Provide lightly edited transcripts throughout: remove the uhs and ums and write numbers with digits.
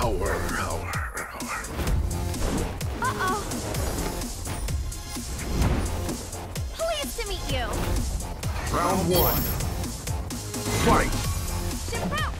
Uh-oh. Pleased to meet you. Round one. Fight! Ship out.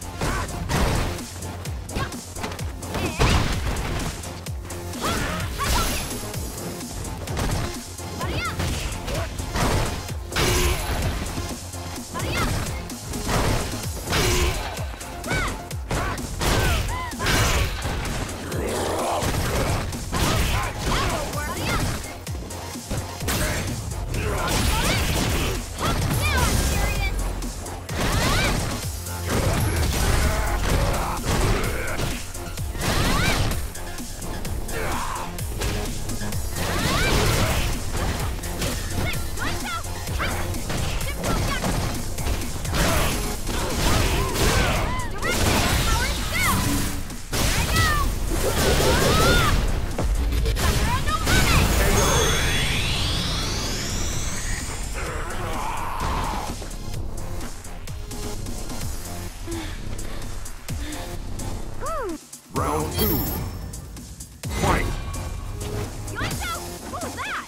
Round two. Fight! Yointo! What was that?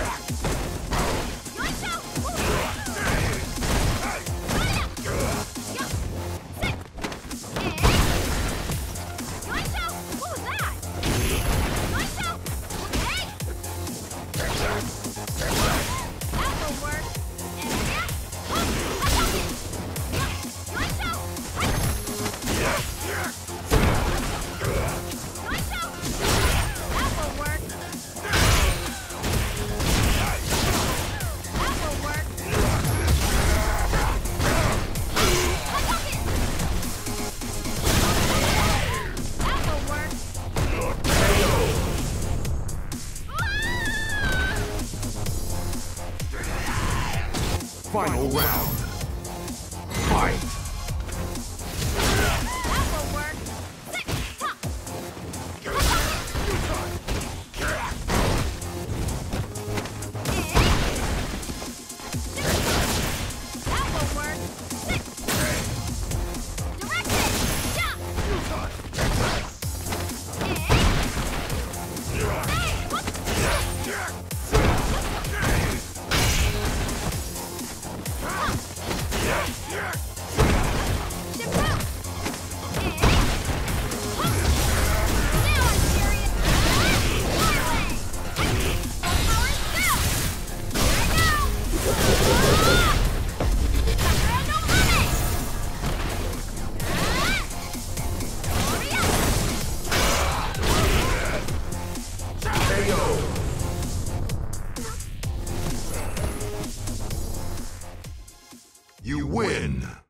Yointo! What was that? Yointo! What was that? Yointo! Hey! That will work. Yointo! Final round. Fight! That will work. That will work. Directed. Jump. You win!